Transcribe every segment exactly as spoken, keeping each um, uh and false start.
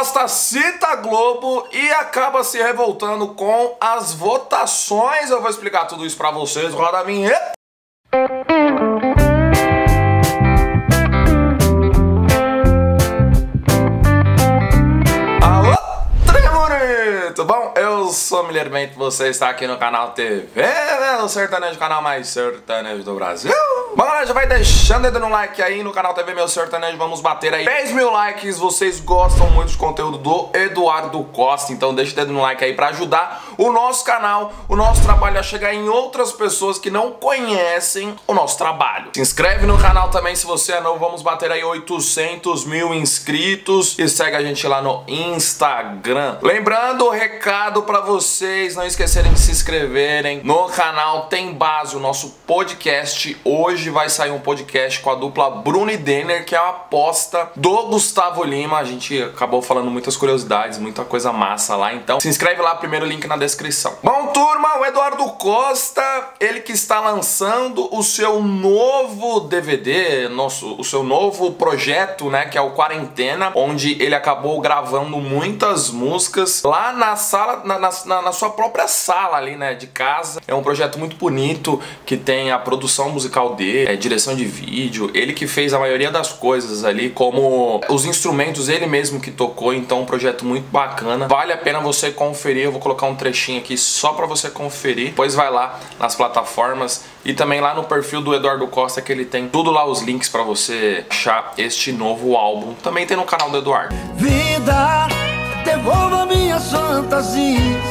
Costa cita a Globo e acaba se revoltando com as votações. Eu vou explicar tudo isso pra vocês. Roda a vinheta. Alô, Tremorito! Bom, eu sou o Miller Bento, você está aqui no canal T V, né? O sertanejo, canal mais sertanejo do Brasil. Bom, galera, já vai deixando o dedo no like aí no canal T V Meu Sertanejo. Vamos bater aí dez mil likes. Vocês gostam muito do conteúdo do Eduardo Costa, então deixa o dedo no like aí pra ajudar o nosso canal, o nosso trabalho a chegar em outras pessoas que não conhecem o nosso trabalho. Se inscreve no canal também se você é novo. Vamos bater aí oitocentos mil inscritos e segue a gente lá no Instagram. Lembrando o recado pra vocês não esquecerem de se inscreverem no canal Tem Base, o nosso podcast. Hoje vai sair um podcast com a dupla Bruno e Denner, que é a aposta do Gustavo Lima. A gente acabou falando muitas curiosidades, muita coisa massa lá, então se inscreve lá, primeiro link na descrição. Bom, turma, o Eduardo Costa, ele que está lançando o seu novo D V D, nosso, o seu novo projeto, né, que é o Quarentena, onde ele acabou gravando muitas músicas lá na sala, na, na, na sua própria sala ali, né, de casa. É um projeto muito bonito, que tem a produção musical dele, é, direção de vídeo, ele que fez a maioria das coisas ali, como os instrumentos ele mesmo que tocou, então um projeto muito bacana, vale a pena você conferir. Eu vou colocar um trechinho aqui só pra você conferir, depois vai lá nas plataformas e também lá no perfil do Eduardo Costa, que ele tem tudo lá, os links pra você achar este novo álbum, também tem no canal do Eduardo. Vida, devolva minhas fantasias,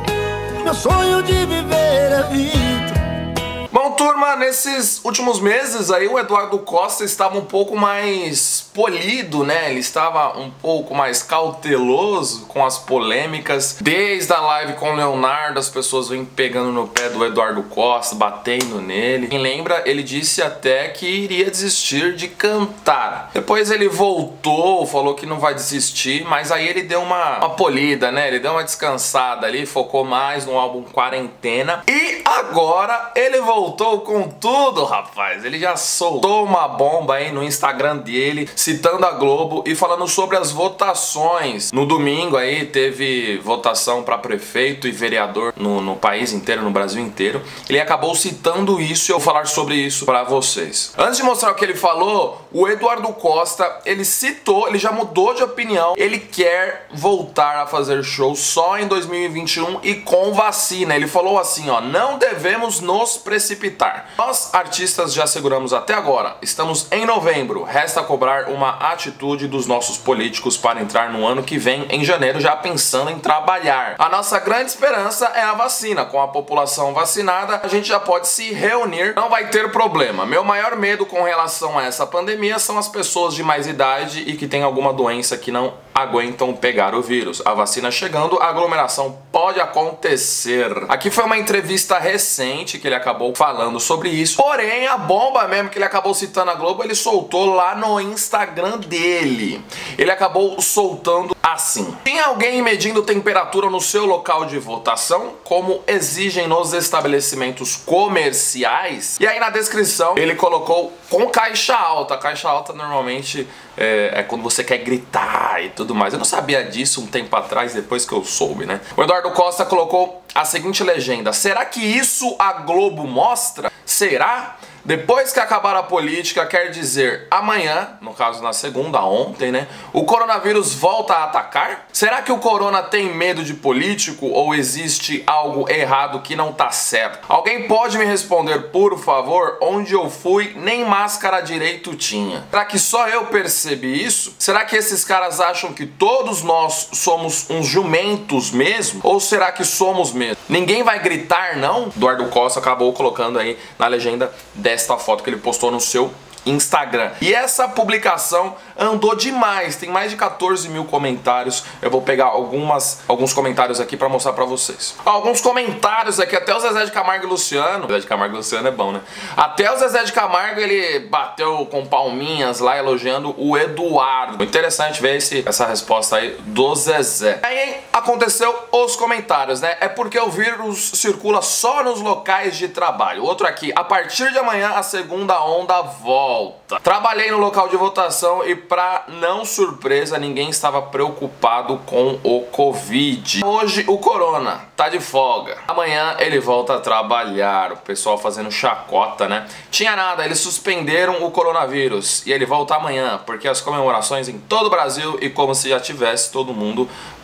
meu sonho de viver é vida. Bom, turma, nesses últimos meses aí o Eduardo Costa estava um pouco mais polido, né? Ele estava um pouco mais cauteloso com as polêmicas. Desde a live com o Leonardo, as pessoas vêm pegando no pé do Eduardo Costa, batendo nele. Quem lembra, ele disse até que iria desistir de cantar. Depois ele voltou, falou que não vai desistir, mas aí ele deu uma, uma polida, né? Ele deu uma descansada ali, focou mais no álbum Quarentena. E agora ele voltou Voltou com tudo, rapaz. Ele já soltou uma bomba aí no Instagram dele, citando a Globo e falando sobre as votações. No domingo aí teve votação para prefeito e vereador no, no país inteiro, no Brasil inteiro. Ele acabou citando isso e eu vou falar sobre isso para vocês. Antes de mostrar o que ele falou, o Eduardo Costa, ele citou, ele já mudou de opinião. Ele quer voltar a fazer show só em dois mil e vinte e um e com vacina. Ele falou assim, ó: não devemos nos precipitar. Nós, artistas, já seguramos até agora. Estamos em novembro. Resta cobrar uma atitude dos nossos políticos para entrar no ano que vem, em janeiro, já pensando em trabalhar. A nossa grande esperança é a vacina. Com a população vacinada, a gente já pode se reunir. Não vai ter problema. Meu maior medo com relação a essa pandemia são as pessoas de mais idade e que têm alguma doença que não aguentam pegar o vírus. A vacina chegando, a aglomeração pode acontecer. Aqui foi uma entrevista recente que ele acabou falando sobre isso. Porém, a bomba mesmo que ele acabou citando a Globo, ele soltou lá no Instagram dele. Ele acabou soltando assim: tem alguém medindo temperatura no seu local de votação, como exigem nos estabelecimentos comerciais? E aí na descrição ele colocou com caixa alta. Caixa alta normalmente é, é quando você quer gritar e tudo mais. Eu não sabia disso um tempo atrás, depois que eu soube, né? O Eduardo Costa colocou a seguinte legenda: será que isso a Globo mostra? Será? Depois que acabar a política, quer dizer amanhã, no caso na segunda, ontem, né? O coronavírus volta a atacar? Será que o corona tem medo de político ou existe algo errado que não tá certo? Alguém pode me responder, por favor? Onde eu fui, nem máscara direito tinha. Será que só eu percebi isso? Será que esses caras acham que todos nós somos uns jumentos mesmo? Ou será que somos mesmo? Ninguém vai gritar, não? Eduardo Costa acabou colocando aí na legenda desta foto que ele postou no seu Instagram. E essa publicação andou demais, tem mais de quatorze mil comentários. Eu vou pegar algumas, alguns comentários aqui pra mostrar pra vocês. Alguns comentários aqui, até o Zezé de Camargo e Luciano. Zezé de Camargo e Luciano é bom, né? Até o Zezé de Camargo, ele bateu com palminhas lá, elogiando o Eduardo. Interessante ver esse, essa resposta aí do Zezé. Aí aconteceu os comentários, né? É porque o vírus circula só nos locais de trabalho. Outro aqui: a partir de amanhã a segunda onda volta. Trabalhei no local de votação e, pra não surpresa, ninguém estava preocupado com o Covid. Hoje o Corona tá de folga. Amanhã ele volta a trabalhar. O pessoal fazendo chacota, né? Tinha nada, eles suspenderam o coronavírus e ele volta amanhã, porque as comemorações em todo o Brasil e como se já tivesse todo mundo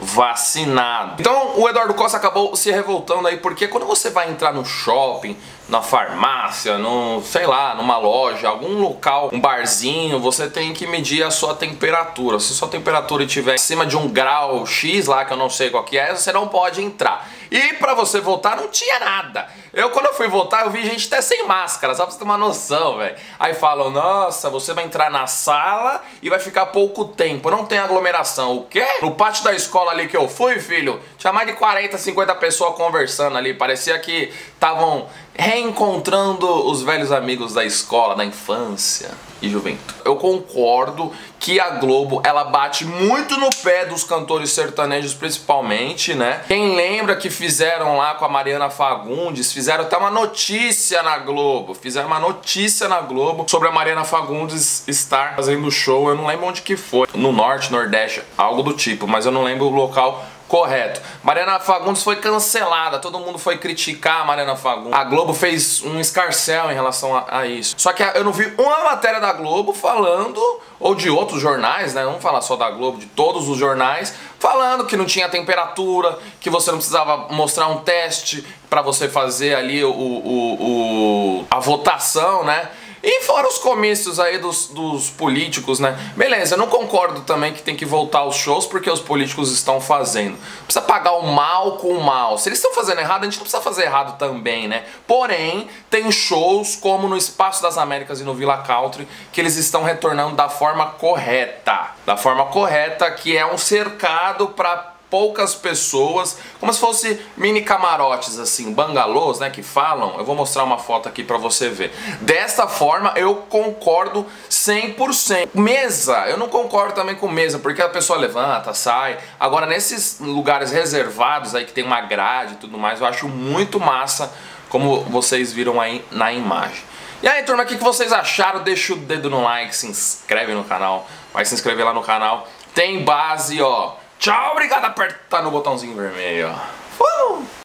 vacinado. Então o Eduardo Costa acabou se revoltando aí, porque quando você vai entrar no shopping, na farmácia, no, sei lá, numa loja, algum local, um barzinho, você tem que medir a sua temperatura. Se sua temperatura estiver acima de um grau X lá, que eu não sei qual que é, você não pode entrar. E pra você votar não tinha nada. Eu, quando eu fui votar, eu vi gente até sem máscara, só pra você ter uma noção, velho. Aí falam, nossa, você vai entrar na sala e vai ficar pouco tempo, não tem aglomeração. O quê? No pátio da escola ali que eu fui, filho, tinha mais de quarenta, cinquenta pessoas conversando ali. Parecia que estavam reencontrando os velhos amigos da escola, da infância e juventude. Eu concordo que a Globo, ela bate muito no pé dos cantores sertanejos, principalmente, né? Quem lembra que fizeram lá com a Mariana Fagundes, fizeram até uma notícia na Globo, fizeram uma notícia na Globo sobre a Mariana Fagundes estar fazendo show, eu não lembro onde que foi, no Norte, Nordeste, algo do tipo, mas eu não lembro o local correto. Mariana Fagundes foi cancelada, todo mundo foi criticar a Mariana Fagundes. A Globo fez um escarcéu em relação a, a isso. Só que eu não vi uma matéria da Globo falando, ou de outros jornais, né? Vamos falar só da Globo, de todos os jornais, falando que não tinha temperatura, que você não precisava mostrar um teste para você fazer ali o, o, o, a votação, né? E fora os comícios aí dos, dos políticos, né? Beleza, eu não concordo também que tem que voltar aos shows porque os políticos estão fazendo. Precisa pagar o mal com o mal. Se eles estão fazendo errado, a gente não precisa fazer errado também, né? Porém, tem shows como no Espaço das Américas e no Villa Country que eles estão retornando da forma correta. Da forma correta, que é um cercado para poucas pessoas, como se fosse mini camarotes assim, bangalôs, né, que falam. Eu vou mostrar uma foto aqui pra você ver. Desta forma eu concordo cem por cento. Mesa, eu não concordo também com mesa, porque a pessoa levanta, sai. Agora nesses lugares reservados aí que tem uma grade e tudo mais, eu acho muito massa, como vocês viram aí na imagem. E aí, turma, o que vocês acharam? Deixa o dedo no like, se inscreve no canal, vai se inscrever lá no canal. Tem base, ó. Tchau, obrigado, apertar no botãozinho vermelho. Uh!